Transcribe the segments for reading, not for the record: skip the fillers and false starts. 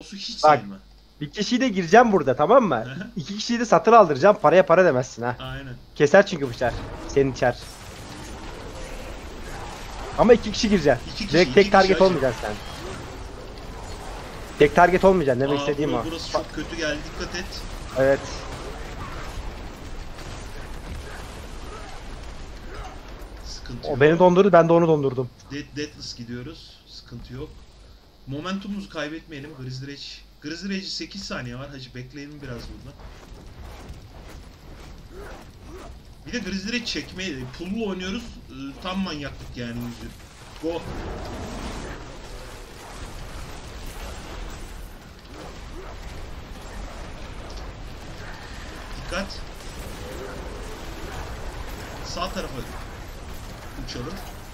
Box'u hiç Bak. sevmem. Bir kişiyi de gireceğim burada, tamam mı? 2 kişiyi de satın aldıracağım. Paraya para demezsin ha. Aynen. Keser çünkü bıçak. Senin içer. Ama 2 kişi gireceksin. İki kişi, Direkt iki tek kişi target hacı. olmayacaksın sen. Tek target olmayacaksın, demek istediğim o. Burası çok kötü geldi, dikkat et. Evet. Sıkıntı O yok. beni dondurdu, ben de onu dondurdum. Deathless gidiyoruz. Sıkıntı yok. Momentumumuzu kaybetmeyelim. Grizzly Rage. Grizzly Rage'e 8 saniye var. Hacı bekleyelim biraz burada. Bir de Grizzly Rage çekmeyi, pullu oynuyoruz. Tam manyaklık yani yüzü. Go. Dikkat. Sağ tarafa uçalım.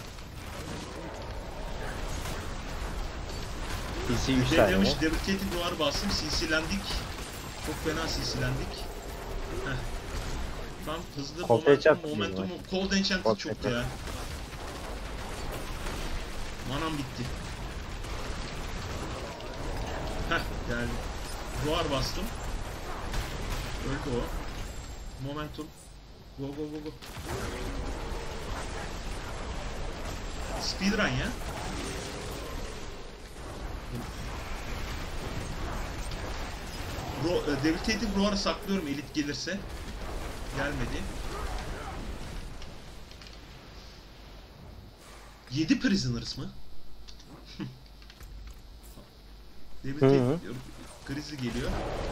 PC 3 tane. Demiş deprecated duvar bastım. CC'lendik. Çok fena CC'lendik. Heh. Tam hızlı Cold enchant momentum. diyor Cold enchant Cold çoktu enchant. ya. Manam bitti. Heh geldi. Duvar bastım. Öldü o. Momentum. Go go go go. Speedrun ya. Debilitated Roar'ı saklıyorum elit gelirse. Gelmedi. 7 Prisoners mı? Debilitated krizi geliyor.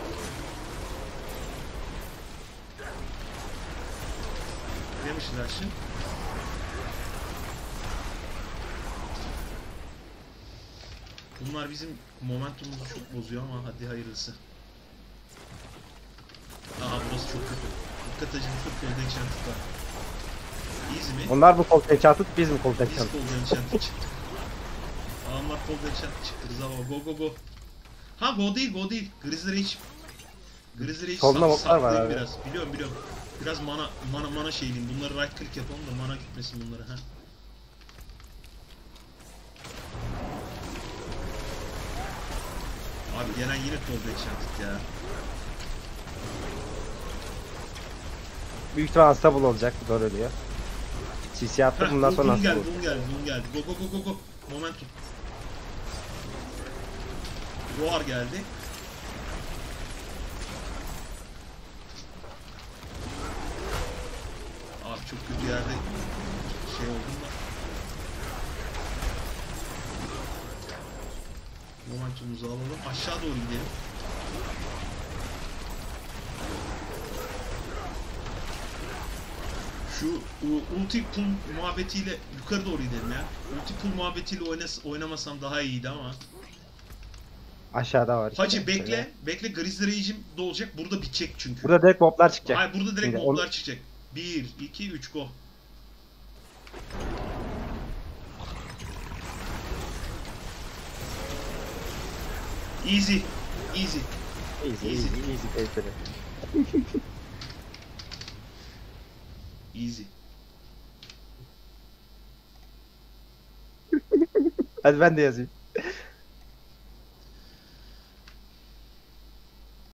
Demişler şimdi. Bunlar bizim momentumumuzu çok bozuyor ama hadi hayırlısı. Aa burası çok kötü. Dikkat acı bir Cold Enchant'ı var. Easy mi? Onlar bu Cold Enchant'ı, biz mi Cold Biz Enchant'ı? Cold Enchant'ı çıktık. Adamlar Cold Enchant'ı çıktı Rıza baba. Go go go. Ha go değil go değil. Grizzly Rage. Grizzly Rage Solunda botlar var abi. biraz. Biliyorum biliyorum. Biraz mana şeyliyim. Bunları right click yapalım da mana gitmesin bunlara ha. Abi gelen yine Cold Enchant ya. Büyük ihtimal unstable olacak, bu doğru ölüyor. CC attı, bundan sonra Boom geldi, unstable. boom geldi. Go go go go go. Momentum. Roar geldi. Abi çok kötü yerde şey oldum da. Momentumumuzu alalım. Aşağı doğru gidelim. Şu ulti pull muhabbetiyle yukarı doğru gidelim ya. Ulti pull muhabbetiyle oynamasam daha iyiydi ama. Aşağıda var. Hacı işte. bekle. Bekle Grizzly Rage'im de olacak. Burada bitecek çünkü. Burada direkt moblar çıkacak. Hayır burada direkt Şimdi moblar çıkacak. 1, 2, 3 go. Easy. Easy. Easy testleri. Easy. Hadi ben de yazayım.